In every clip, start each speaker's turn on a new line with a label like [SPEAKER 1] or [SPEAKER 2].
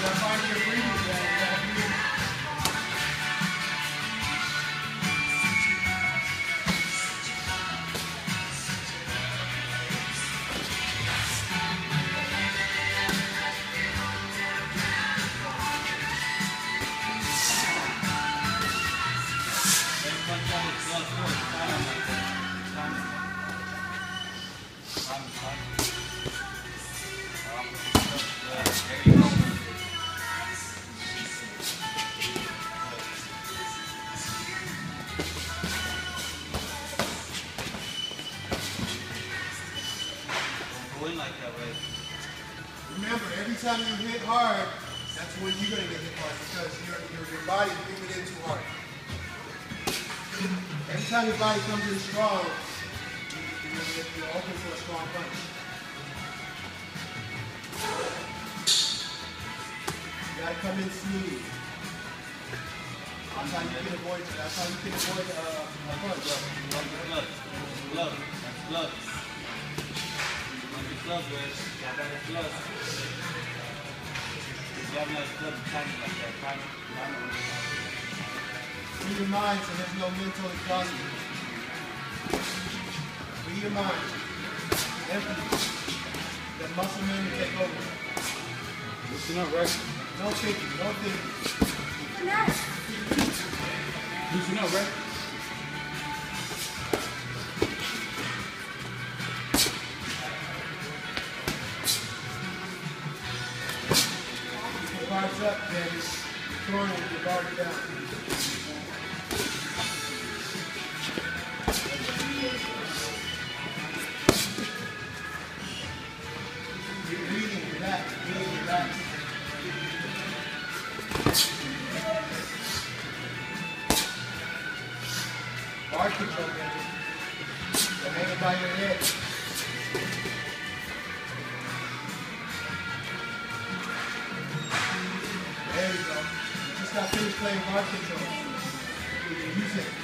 [SPEAKER 1] Remember, every time you hit hard, that's when you're going to get hit hard because your body is moving in too hard. Every time your body comes in strong, you're open for a strong punch. You got to come in smooth. That's how you can avoid. That's how you can avoid a punch.
[SPEAKER 2] Glove. That's glove. Glove, guys. Yeah, that is glove. You have nice glove, tiny like that. Tiny.
[SPEAKER 1] Free your mind so there's no mental exhaustion. Free your mind. Empty. Let muscle memory take over.
[SPEAKER 2] Listen up, right?
[SPEAKER 1] No thinking, no thinking.
[SPEAKER 2] Listen up, right?
[SPEAKER 1] Guards up, then throwing with your guard down. You're breathing, relax, breathing, relax. Guard control, baby. And hang it by your head. There you go. You just got finished playing guard control. You can use it.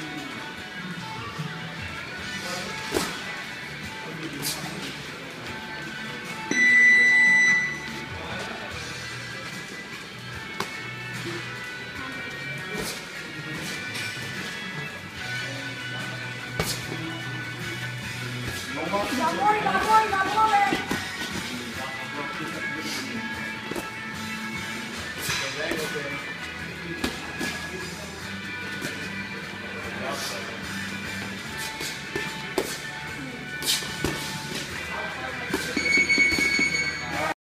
[SPEAKER 3] Vamos,